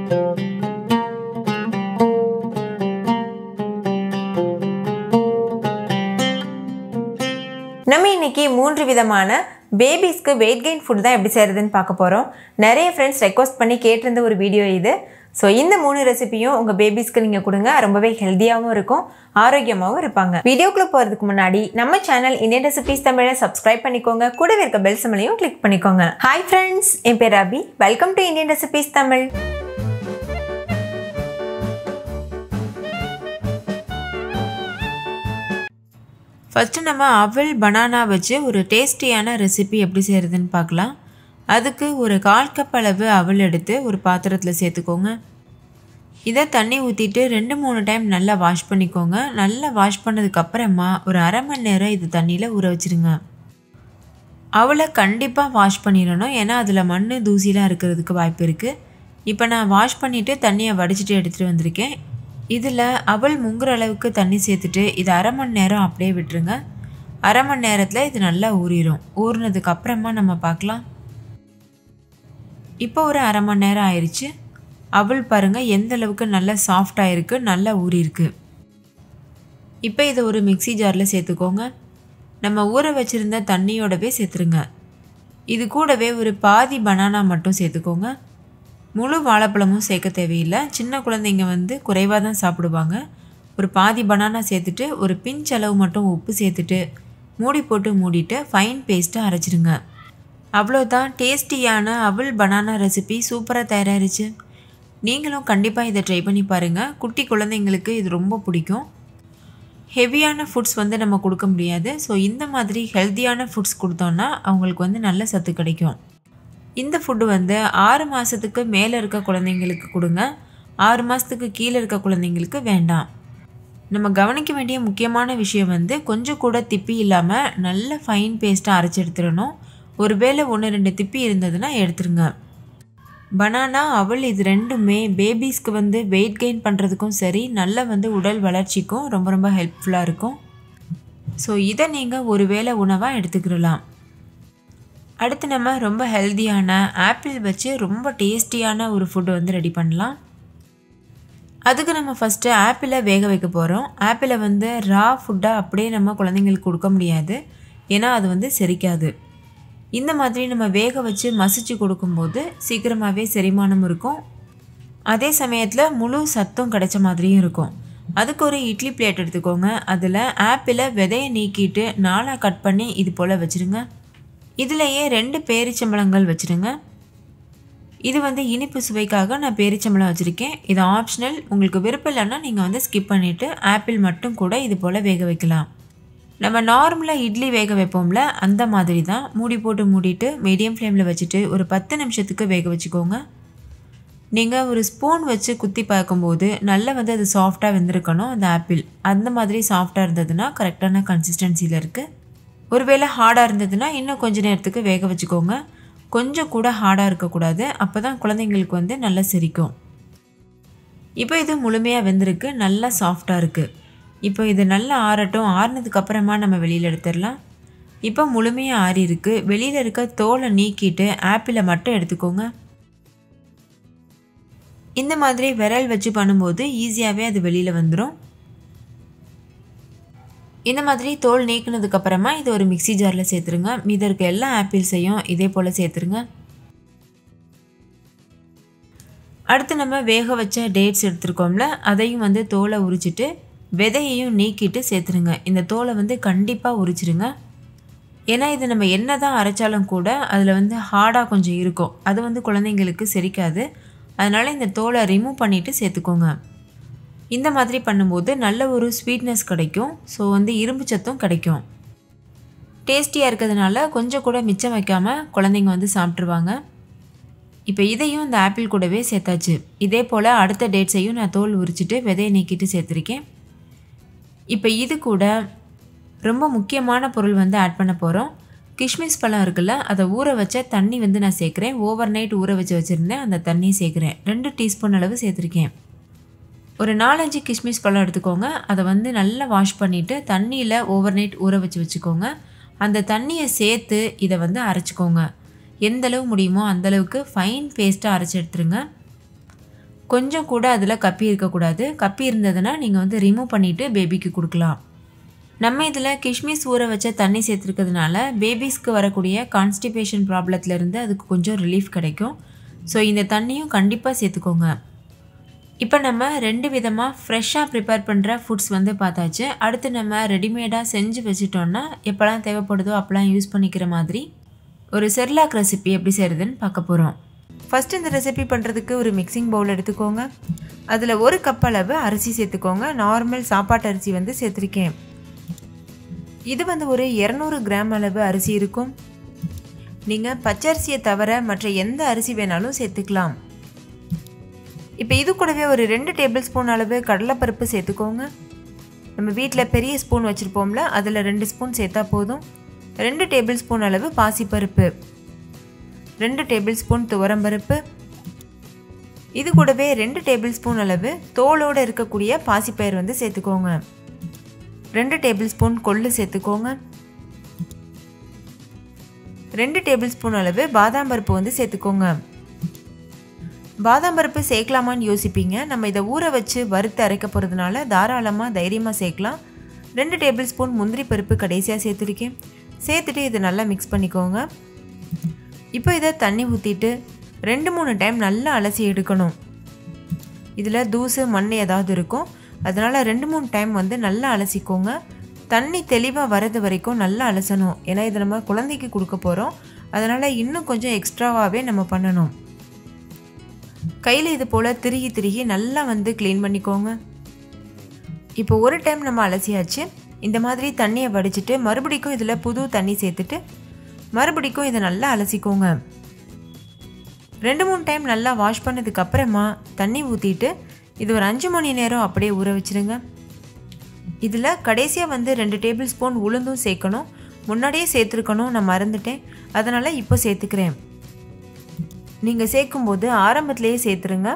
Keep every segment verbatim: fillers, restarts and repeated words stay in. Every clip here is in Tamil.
நம்ம இன்னைக்கு மூன்று விதமான பேபிஸ்க்கு வெயிட் கெயின் ஃபுட் தான் எப்படி செய்யறதுன்னு பார்க்க போறோம். நிறைய ஃப்ரெண்ட்ஸ் ரெக்வெஸ்ட் பண்ணி கேட்டிருந்த ஒரு வீடியோ இது. ஸோ இந்த மூணு ரெசிபியும் உங்கள் பேபிஸ்க்கு நீங்கள் கொடுங்க. ரொம்பவே ஹெல்த்தியாகவும் இருக்கும், ஆரோக்கியமாகவும் இருப்பாங்க. வீடியோக்குள்ளே போகிறதுக்கு முன்னாடி நம்ம சேனல் இந்தியன் ரெசிபிஸ் தமிழை சப்ஸ்கிரைப் பண்ணிக்கோங்க. கூடவே இருக்க பெல் சிம்பலையும் கிளிக் பண்ணிக்கோங்க. ஹாய் ஃப்ரெண்ட்ஸ், என் பேர் Abhi. Welcome to Indian recipes Tamil. First நம்ம அவல் பனானா வச்சு ஒரு டேஸ்டியான ரெசிபி எப்படி செய்கிறதுன்னு பார்க்கலாம். அதுக்கு ஒரு கால் கப் அளவு அவல் எடுத்து ஒரு பாத்திரத்தில் சேர்த்துக்கோங்க. இதை தண்ணி ஊற்றிட்டு ரெண்டு மூணு டைம் நல்லா வாஷ் பண்ணிக்கோங்க. நல்லா வாஷ் பண்ணதுக்கப்புறமா ஒரு அரை மணி நேரம் இது தண்ணியில் ஊற வச்சுருங்க. அவளை கண்டிப்பாக வாஷ் பண்ணிடணும், ஏன்னா அதில் மண் தூசிலாம் இருக்கிறதுக்கு வாய்ப்பு இருக்குது. இப்போ நான் வாஷ் பண்ணிவிட்டு தண்ணியை வடிச்சிட்டு எடுத்துகிட்டு வந்திருக்கேன். இதில் அவல் முங்குற அளவுக்கு தண்ணி சேர்த்துட்டு இது அரை மணி நேரம் அப்படியே விட்டுருங்க. அரை மணி நேரத்தில் இது நல்லா ஊறிடும். ஊறினதுக்கு அப்புறமா நம்ம பார்க்கலாம். இப்போ ஒரு அரை மணி நேரம் ஆயிடுச்சு. அவல் பாருங்கள் எந்த அளவுக்கு நல்லா சாஃப்டாக இருக்குது, நல்லா ஊறியிருக்கு. இப்போ இதை ஒரு மிக்சி ஜாரில் சேர்த்துக்கோங்க. நம்ம ஊற வச்சுருந்த தண்ணியோடவே சேர்த்துருங்க. இது கூடவே ஒரு பாதி பனானா மட்டும் சேர்த்துக்கோங்க. முழு வாழைப்பழமும் சேர்க்க தேவையில்லை. சின்ன குழந்தைங்க வந்து குறைவாக தான் சாப்பிடுவாங்க. ஒரு பாதி பனானா சேர்த்துட்டு ஒரு பிஞ்ச் அளவு மட்டும் உப்பு சேர்த்துட்டு மூடி போட்டு மூடிட்டு ஃபைன் பேஸ்ட்டாக அரைச்சிடுங்க. அவ்வளோதான், டேஸ்டியான அவல் பனானா ரெசிபி சூப்பராக தயாராகிருச்சு. நீங்களும் கண்டிப்பாக இதை ட்ரை பண்ணி பாருங்கள். குட்டி குழந்தைங்களுக்கு இது ரொம்ப பிடிக்கும். ஹெவியான ஃபுட்ஸ் வந்து நம்ம கொடுக்க முடியாது. ஸோ இந்த மாதிரி ஹெல்த்தியான ஃபுட்ஸ் கொடுத்தோன்னா அவங்களுக்கு வந்து நல்ல சத்து கிடைக்கும். இந்த ஃபுட்டு வந்து ஆறு மாதத்துக்கு மேலே இருக்க குழந்தைங்களுக்கு கொடுங்க. ஆறு மாதத்துக்கு கீழே இருக்க குழந்தைங்களுக்கு வேண்டாம். நம்ம கவனிக்க வேண்டிய முக்கியமான விஷயம் வந்து கொஞ்சம் கூட திப்பி இல்லாமல் நல்ல ஃபைன் பேஸ்ட்டாக அரைச்சி எடுத்துடணும். ஒருவேளை ஒன்று ரெண்டு திப்பி இருந்ததுன்னா எடுத்துருங்க. பனானா அவல் இது ரெண்டுமே பேபிஸ்க்கு வந்து வெயிட் கெயின் பண்ணுறதுக்கும் சரி, நல்ல வந்து உடல் வளர்ச்சிக்கும் ரொம்ப ரொம்ப ஹெல்ப்ஃபுல்லாக இருக்கும். ஸோ இதை நீங்கள் ஒரு வேளை உணவாக எடுத்துக்கிடலாம். அடுத்து நம்ம ரொம்ப ஹெல்த்தியான ஆப்பிள் வச்சு ரொம்ப டேஸ்டியான ஒரு ஃபுட்டு வந்து ரெடி பண்ணலாம். அதுக்கு நம்ம ஃபஸ்ட்டு ஆப்பிளை வேக வைக்க போகிறோம். ஆப்பிளை வந்து ரா ஃபுட்டாக அப்படியே நம்ம குழந்தைங்களுக்கு கொடுக்க முடியாது, ஏன்னா அது வந்து செரிக்காது. இந்த மாதிரி நம்ம வேக வச்சு மசிச்சு கொடுக்கும்போது சீக்கிரமாகவே செரிமானம் இருக்கும். அதே சமயத்தில் முழு சத்தும் கிடைச்ச மாதிரியும் இருக்கும். அதுக்கு ஒரு இட்லி பிளேட் எடுத்துக்கோங்க. அதில் ஆப்பிளை விதையை நீக்கிட்டு நாலாக கட் பண்ணி இது போல் வச்சுருங்க. இதிலையே ரெண்டு பேரிச்சம்பழங்கள் வச்சுருங்க. இது வந்து இனிப்பு சுவைக்காக நான் பேரிச்சம்பழம் வச்சுருக்கேன். இது ஆப்ஷனல். உங்களுக்கு விருப்பம் இல்லைன்னா நீங்கள் வந்து ஸ்கிப் பண்ணிவிட்டு ஆப்பிள் மட்டும் கூட இது போல் வேக வைக்கலாம். நம்ம நார்மலாக இட்லி வேக வைப்போம்ல, அந்த மாதிரி தான். மூடி போட்டு மூடிட்டு மீடியம் ஃப்ளேமில் வச்சுட்டு ஒரு பத்து நிமிஷத்துக்கு வேக வச்சுக்கோங்க. நீங்கள் ஒரு ஸ்பூன் வச்சு குத்தி பார்க்கும்போது நல்லா வந்து அது சாஃப்டாக வெந்திருக்கணும். அந்த ஆப்பிள் அந்த மாதிரி சாஃப்டாக இருந்ததுன்னா கரெக்டான கன்சிஸ்டன்சியில் இருக்குது. ஒருவேளை ஹார்டாக இருந்ததுன்னா இன்னும் கொஞ்சம் நேரத்துக்கு வேக வச்சுக்கோங்க. கொஞ்சம் கூட ஹார்டாக இருக்கக்கூடாது, அப்போ தான் குழந்தைங்களுக்கு வந்து நல்லா செரிக்கும். இப்போ இது முழுமையாக வெந்திருக்கு, நல்லா சாஃப்டாக இருக்குது. இப்போ இது நல்லா ஆறட்டும். ஆறினதுக்கப்புறமா நம்ம வெளியில் எடுத்துடலாம். இப்போ முழுமையாக ஆறி இருக்குது. வெளியில் இருக்க தோலை நீக்கிட்டு ஆப்பிளை மட்டும் எடுத்துக்கோங்க. இந்த மாதிரி விரல் வச்சு பண்ணும்போது ஈஸியாகவே அது வெளியில் வந்துடும். இந்த மாதிரி தோல் நீக்கினதுக்கப்புறமா இது ஒரு மிக்சி ஜாரில் சேர்த்துருங்க. மீதி இருக்க எல்லா ஆப்பிள்ஸையும் இதே போல் சேர்த்துருங்க. அடுத்து நம்ம வேக வச்ச டேட்ஸ் எடுத்துருக்கோம்ல, அதையும் வந்து தோலை உரிச்சிட்டு விதையையும் நீக்கிட்டு சேர்த்துருங்க. இந்த தோலை வந்து கண்டிப்பாக உரிச்சிருங்க, ஏன்னா இது நம்ம என்ன தான் அரைச்சாலும் கூட அதில் வந்து ஹார்டாக கொஞ்சம் இருக்கும். அது வந்து குழந்தைங்களுக்கு செரிக்காது. அதனால் இந்த தோலை ரிமூவ் பண்ணிவிட்டு சேர்த்துக்கோங்க. இந்த மாதிரி பண்ணும்போது நல்ல ஒரு ஸ்வீட்னஸ் கிடைக்கும். ஸோ வந்து இரும்பு சத்தும் கிடைக்கும். டேஸ்டியாக இருக்கிறதுனால கொஞ்சம் கூட மிச்சம் வைக்காமல் குழந்தைங்க வந்து சாப்பிட்ருவாங்க. இப்போ இதையும் இந்த ஆப்பிள் கூடவே சேர்த்தாச்சு. இதே போல் அடுத்த டேட்ஸையும் நான் தோல் உரிச்சிட்டு விதையை நீக்கிட்டு சேர்த்துருக்கேன். இப்போ இது கூட ரொம்ப முக்கியமான பொருள் வந்து ஆட் பண்ண போகிறோம். கிஷ்மிஸ் பழம் இருக்குல்ல, அதை ஊற வச்ச தண்ணி வந்து நான் சேர்க்குறேன். ஓவர் நைட் ஊற வச்சு வச்சுருந்தேன், அந்த தண்ணி சேர்க்குறேன். ரெண்டு டீஸ்பூன் அளவு சேர்த்துருக்கேன். ஒரு நாலஞ்சு கிஷ்மிஸ் பழம் எடுத்துக்கோங்க. அதை வந்து நல்லா வாஷ் பண்ணிவிட்டு தண்ணியில் ஓவர் நைட் ஊற வச்சு வச்சுக்கோங்க. அந்த தண்ணியை சேர்த்து இதை வந்து அரைச்சிக்கோங்க. எந்தளவு முடியுமோ அந்தளவுக்கு ஃபைன் பேஸ்ட்டாக அரைச்சி எடுத்துருங்க. கொஞ்சம் கூட அதில் கப்பி இருக்கக்கூடாது. கப்பி இருந்ததுன்னா நீங்கள் வந்து ரிமூவ் பண்ணிவிட்டு பேபிக்கு கொடுக்கலாம். நம்ம இதில் கிஷ்மிஸ் ஊற வச்ச தண்ணி சேர்த்துருக்கிறதுனால பேபிஸ்க்கு வரக்கூடிய கான்ஸ்டிபேஷன் ப்ராப்ளத்துலேருந்து அதுக்கு கொஞ்சம் ரிலீஃப் கிடைக்கும். ஸோ இந்த தண்ணியும் கண்டிப்பாக சேர்த்துக்கோங்க. இப்போ நம்ம ரெண்டு விதமாக ஃப்ரெஷ்ஷாக ப்ரிப்பேர் பண்ணுற ஃபுட்ஸ் வந்து பார்த்தாச்சு. அடுத்து நம்ம ரெடிமேடாக செஞ்சு வச்சுட்டோன்னா எப்போல்லாம் தேவைப்படுதோ அப்போலாம் யூஸ் பண்ணிக்கிற மாதிரி ஒரு செர்லாக் ரெசிபி எப்படி செய்கிறதுன்னு பார்க்க போகிறோம். ஃபஸ்ட்டு இந்த ரெசிபி பண்ணுறதுக்கு ஒரு மிக்சிங் பவுல் எடுத்துக்கோங்க. அதில் ஒரு கப் அளவு அரிசி சேர்த்துக்கோங்க. நார்மல் சாப்பாட்டு அரிசி வந்து சேர்த்துருக்கேன். இது வந்து ஒரு இரநூறு கிராம் அளவு அரிசி இருக்கும். நீங்கள் பச்சரிசியை தவிர மற்ற எந்த அரிசி வேணாலும் சேர்த்துக்கலாம். இப்போ இது கூடவே ஒரு ரெண்டு டேபிள் ஸ்பூன் அளவு கடலைப்பருப்பு சேர்த்துக்கோங்க. நம்ம வீட்டில் பெரிய ஸ்பூன் வச்சுருப்போம்ல, அதில் ரெண்டு ஸ்பூன் சேர்த்தா போதும். ரெண்டு டேபிள் ஸ்பூன் அளவு பாசிப்பருப்பு, ரெண்டு டேபிள் ஸ்பூன் துவரம்பருப்பு, இது கூடவே ரெண்டு டேபிள் ஸ்பூன் அளவு தோலோடு இருக்கக்கூடிய பாசிப்பயிர் வந்து சேர்த்துக்கோங்க. ரெண்டு டேபிள் ஸ்பூன் கொள்ளு சேர்த்துக்கோங்க. ரெண்டு டேபிள் ஸ்பூன் அளவு பாதாம் பருப்பு வந்து சேர்த்துக்கோங்க. பாதாம் பருப்பு சேர்க்கலாமான்னு யோசிப்பீங்க. நம்ம இதை ஊற வச்சு வறுத்து அரைக்க போகிறதுனால தாராளமாக தைரியமாக சேர்க்கலாம். ரெண்டு டேபிள் ஸ்பூன் முந்திரி பருப்பு கடைசியாக சேர்த்துருக்கேன். சேர்த்துட்டு இதை நல்லா மிக்ஸ் பண்ணிக்கோங்க. இப்போ இதை தண்ணி ஊற்றிட்டு ரெண்டு மூணு டைம் நல்லா அலசி எடுக்கணும். இதில் தூசு மண் ஏதாவது இருக்கும், அதனால் ரெண்டு மூணு டைம் வந்து நல்லா அலசிக்கோங்க. தண்ணி தெளிவாக வரது வரைக்கும் நல்லா அலசணும். ஏன்னா இதை நம்ம குழந்தைக்கு கொடுக்க போகிறோம், அதனால் இன்னும் கொஞ்சம் எக்ஸ்ட்ராவாகவே நம்ம பண்ணணும். கையில் இது போல் திருகி திருகி நல்லா வந்து க்ளீன் பண்ணிக்கோங்க. இப்போ ஒரு டைம் நம்ம அலசியாச்சு. இந்த மாதிரி தண்ணியை வடிச்சிட்டு மறுபடிக்கும் இதில் புது தண்ணி சேர்த்துட்டு மறுபடிக்கும் இதை நல்லா அலசிக்கோங்க. ரெண்டு மூணு டைம் நல்லா வாஷ் பண்ணதுக்கு அப்புறமா தண்ணி ஊற்றிட்டு இது ஒரு அஞ்சு மணி நேரம் அப்படியே ஊற வச்சுருங்க. இதில் கடைசியாக வந்து ரெண்டு டேபிள் ஸ்பூன் உளுந்தும் சேர்க்கணும். முன்னாடியே சேர்த்துருக்கணும், நான் மறந்துட்டேன், அதனால் இப்போ சேர்த்துக்கிறேன். நீங்கள் சேர்க்கும்போது ஆரம்பத்திலேயே சேர்த்துருங்க.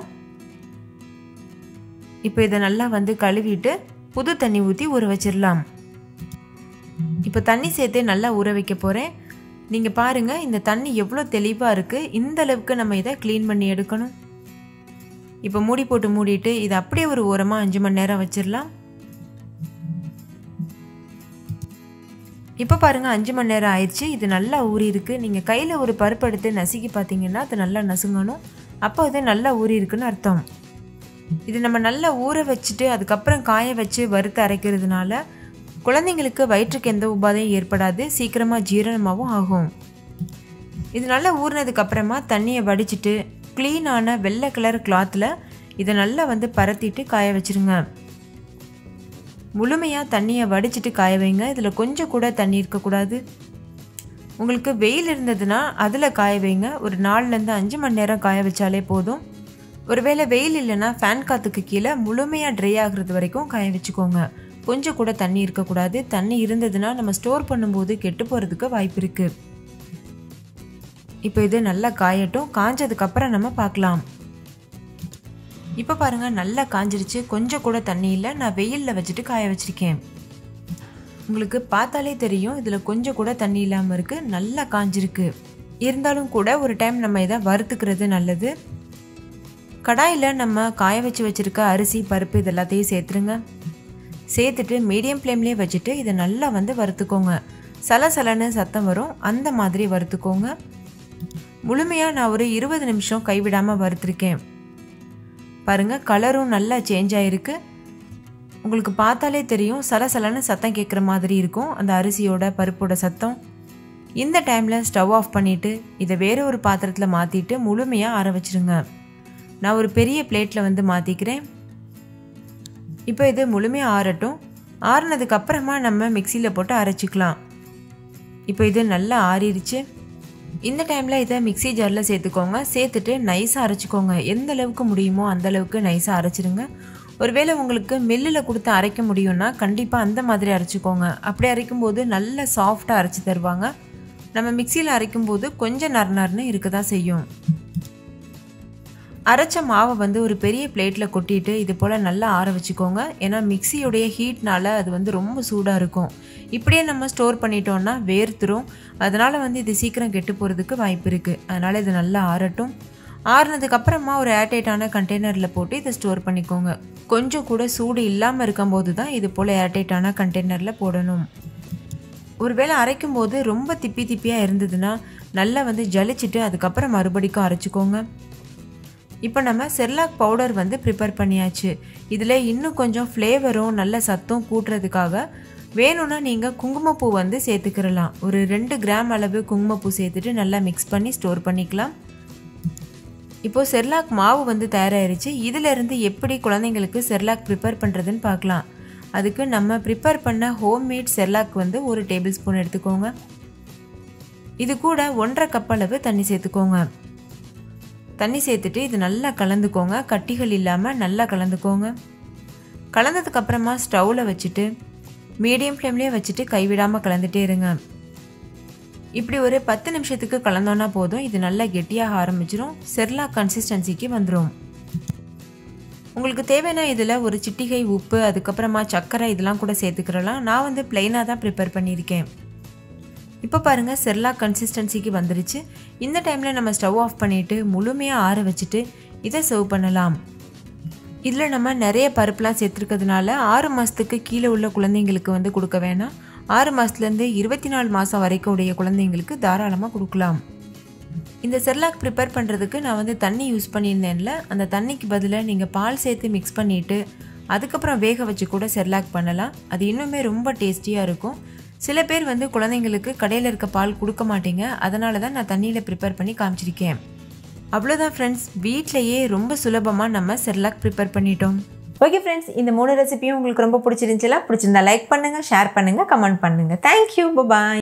இப்போ இதை நல்லா வந்து கழுவிட்டு புது தண்ணி ஊற்றி ஊற வச்சிடலாம். இப்போ தண்ணி சேர்த்து நல்லா ஊற வைக்க போகிறேன். நீங்கள் பாருங்கள், இந்த தண்ணி எவ்வளோ தெளிவாக இருக்குது. இந்த அளவுக்கு நம்ம இதை க்ளீன் பண்ணி எடுக்கணும். இப்போ மூடி போட்டு மூடிட்டு இதை அப்படியே ஒரு ஓரமாக அஞ்சு மணி நேரம் வச்சிடலாம். இப்போ பாருங்கள், அஞ்சு மணி நேரம் ஆயிடுச்சு. இது நல்லா ஊறி இருக்குது. நீங்கள் கையில் ஒரு பருப்பு எடுத்து நசுக்கி பார்த்தீங்கன்னா அது நல்லா நசுங்கணும். அப்போ அது நல்லா ஊறி இருக்குன்னு அர்த்தம். இது நம்ம நல்லா ஊற வச்சுட்டு அதுக்கப்புறம் காய வச்சு வறுத்து அரைக்கிறதுனால குழந்தைங்களுக்கு வயிற்றுக்கு எந்த உபாதையும் ஏற்படாது, சீக்கிரமாக ஜீரணமாகவும் ஆகும். இது நல்லா ஊறினதுக்கப்புறமா தண்ணியை வடிச்சிட்டு க்ளீனான வெள்ளை கலர் கிளாத்தில் இதை நல்லா வந்து பரத்திட்டு காய வச்சுருங்க. முழுமையாக தண்ணியை வடிச்சிட்டு காய வைங்க. இதில் கொஞ்சம் கூட தண்ணி இருக்கக்கூடாது. உங்களுக்கு வெயில் இருந்ததுன்னா அதில் காய வைங்க. ஒரு நாலுலேருந்து அஞ்சு மணி நேரம் காய வச்சாலே போதும். ஒருவேளை வெயில் இல்லைன்னா ஃபேன் காற்றுக்கு கீழே முழுமையாக ட்ரை ஆகிறது வரைக்கும் காய வச்சுக்கோங்க. கொஞ்சம் கூட தண்ணி இருக்கக்கூடாது. தண்ணி இருந்ததுன்னா நம்ம ஸ்டோர் பண்ணும்போது கெட்டு போகிறதுக்கு வாய்ப்பு இருக்குது. இப்போ இது நல்லா காயட்டும். காஞ்சதுக்கப்புறம் நம்ம பார்க்கலாம். இப்போ பாருங்கள், நல்லா காஞ்சிருச்சு. கொஞ்சம் கூட தண்ணி இல்லை. நான் வெயிலில் வச்சுட்டு காய வச்சுருக்கேன். உங்களுக்கு பார்த்தாலே தெரியும் இதில் கொஞ்சம் கூட தண்ணி இல்லாமல் இருக்குது. நல்லா காஞ்சிருக்கு. இருந்தாலும் கூட ஒரு டைம் நம்ம இதை வறுத்துக்கிறது நல்லது. கடாயில் நம்ம காய வச்சு வச்சுருக்க அரிசி பருப்பு இது எல்லாத்தையும் சேர்த்துருங்க. சேர்த்துட்டு மீடியம் ஃப்ளேம்லேயே வச்சுட்டு இதை நல்லா வந்து வறுத்துக்கோங்க. சலசலன்னு சத்தம் வரும், அந்த மாதிரி வறுத்துக்கோங்க. முழுமையாக நான் ஒரு இருபது நிமிஷம் கைவிடாமல் வறுத்துருக்கேன். பாருங்கள், கலரும் நல்லா சேஞ்ச் ஆகிருக்கு. உங்களுக்கு பார்த்தாலே தெரியும் சலசலன்னு சத்தம் கேட்குற மாதிரி இருக்கும் அந்த அரிசியோட பருப்போட சத்தம். இந்த டைமில் ஸ்டவ் ஆஃப் பண்ணிவிட்டு இதை வேறு ஒரு பாத்திரத்தில் மாற்றிட்டு முழுமையாக ஆற வச்சுருங்க. நான் ஒரு பெரிய பிளேட்டில் வந்து மாற்றிக்கிறேன். இப்போ இது முழுமையாக ஆறட்டும். ஆறுனதுக்கப்புறமா நம்ம மிக்சியில் போட்டு அரைச்சிக்கலாம். இப்போ இது நல்லா ஆறிடுச்சு. இந்த டைமில் இதை மிக்சி ஜாரில் சேர்த்துக்கோங்க. சேர்த்துட்டு நைஸாக அரைச்சிக்கோங்க. எந்த அளவுக்கு முடியுமோ அந்த அளவுக்கு நைஸாக அரைச்சிடுங்க. ஒருவேளை உங்களுக்கு மில்லில் கொடுத்து அரைக்க முடியும்னா கண்டிப்பாக அந்த மாதிரி அரைச்சிக்கோங்க. அப்படி அரைக்கும்போது நல்ல சாஃப்டாக அரைச்சி தருவாங்க. நம்ம மிக்சியில் அரைக்கும்போது கொஞ்சம் நறு நறுன்னு இருக்க தான் செய்யும். அரைச்ச மாவை வந்து ஒரு பெரிய பிளேட்டில் கொட்டிட்டு இது போல் நல்லா ஆற வச்சுக்கோங்க. ஏன்னா மிக்சியோடைய ஹீட்னால் அது வந்து ரொம்ப சூடாக இருக்கும். இப்படியே நம்ம ஸ்டோர் பண்ணிட்டோன்னா வேர்த்துரும். அதனால் வந்து இது சீக்கிரம் கெட்டு போகிறதுக்கு வாய்ப்பு இருக்குது. அதனால் இது நல்லா ஆறட்டும். ஆறுனதுக்கு அப்புறமா ஒரு ஏர்டைட்டான கண்டெய்னரில் போட்டு இதை ஸ்டோர் பண்ணிக்கோங்க. கொஞ்சம் கூட சூடு இல்லாமல் இருக்கும்போது தான் இது போல் ஏர்டைட்டான கண்டெய்னரில் போடணும். ஒருவேளை அரைக்கும் போது ரொம்ப திப்பி திப்பியாக இருந்ததுன்னா நல்லா வந்து ஜலிச்சுட்டு அதுக்கப்புறம் மறுபடிக்கும் அரைச்சிக்கோங்க. இப்போ நம்ம செர்லாக் பவுடர் வந்து ப்ரிப்பேர் பண்ணியாச்சு. இதில் இன்னும் கொஞ்சம் ஃப்ளேவரும் நல்ல சத்தும் கூட்டுறதுக்காக வேணும்னா நீங்கள் குங்குமப்பூ வந்து சேர்த்துக்கிறலாம். ஒரு ரெண்டு கிராம் அளவு குங்குமப்பூ சேர்த்துட்டு நல்லா மிக்ஸ் பண்ணி ஸ்டோர் பண்ணிக்கலாம். இப்போது செர்லாக் மாவு வந்து தயாராகிருச்சு. இதிலேருந்து எப்படி குழந்தைங்களுக்கு செர்லாக் ப்ரிப்பேர் பண்ணுறதுன்னு பார்க்கலாம். அதுக்கு நம்ம ப்ரிப்பேர் பண்ண ஹோம்மேட் செர்லாக் வந்து ஒரு டேபிள் ஸ்பூன் எடுத்துக்கோங்க. இது கூட ஒன்றரை கப் அளவு தண்ணி சேர்த்துக்கோங்க. தண்ணி சேர்த்துட்டு இது நல்லா கலந்துக்கோங்க. கட்டிகள் இல்லாமல் நல்லா கலந்துக்கோங்க. கலந்ததுக்கப்புறமா ஸ்டவ்வில் வச்சுட்டு மீடியம் ஃப்ளேம்லேயே வச்சுட்டு கைவிடாமல் கலந்துகிட்டே இருங்க. இப்படி ஒரு பத்து நிமிஷத்துக்கு கலந்தோன்னா போதும். இது நல்லா கெட்டியாக ஆரம்பிச்சிடும். செர்லாக் கன்சிஸ்டன்சிக்கு வந்துடும். உங்களுக்கு தேவைன்னா இதில் ஒரு சிட்டிகை உப்பு அதுக்கப்புறமா சர்க்கரை இதெல்லாம் கூட சேர்த்துக்கிறலாம். நான் வந்து பிளெயினாக தான் ப்ரிப்பேர் பண்ணியிருக்கேன். இப்போ பாருங்கள் செர்லாக் கன்சிஸ்டன்சிக்கு வந்துருச்சு. இந்த டைமில் நம்ம ஸ்டவ் ஆஃப் பண்ணிவிட்டு முழுமையாக ஆற வச்சுட்டு இதை சர்வ் பண்ணலாம். இதில் நம்ம நிறைய பருப்புலாம் சேர்த்துருக்கிறதுனால ஆறு மாதத்துக்கு கீழே உள்ள குழந்தைங்களுக்கு வந்து கொடுக்க வேணாம். ஆறு மாதத்துலேருந்து இருபத்தி நாலு மாதம் வரைக்கும் உடைய குழந்தைங்களுக்கு தாராளமாக கொடுக்கலாம். இந்த செர்லாக் ப்ரிப்பேர் பண்ணுறதுக்கு நான் வந்து தண்ணி யூஸ் பண்ணியிருந்தேன்ல, அந்த தண்ணிக்கு பதிலாக நீங்கள் பால் சேர்த்து மிக்ஸ் பண்ணிவிட்டு அதுக்கப்புறம் வேக வச்சு கூட செர்லாக் பண்ணலாம். அது இன்னுமே ரொம்ப டேஸ்டியாக இருக்கும். சில பேர் வந்து குழந்தைங்களுக்கு கடையில் இருக்க பால் கொடுக்க மாட்டீங்க. அதனால தான் நான் தண்ணியில் ப்ரிப்பேர் பண்ணி காமிச்சிருக்கேன். அவ்வளோதான் ஃப்ரெண்ட்ஸ், வீட்டிலையே ரொம்ப சுலபமாக நம்ம செர்லாக் ப்ரிப்பேர் பண்ணிட்டோம். ஓகே ஃப்ரெண்ட்ஸ், இந்த மூணு ரெசிபியும் உங்களுக்கு ரொம்ப பிடிச்சிருந்துச்சுல? பிடிச்சிருந்தா லைக் பண்ணுங்கள், ஷேர் பண்ணுங்கள், கமெண்ட் பண்ணுங்கள். தேங்க்யூ, பாய்.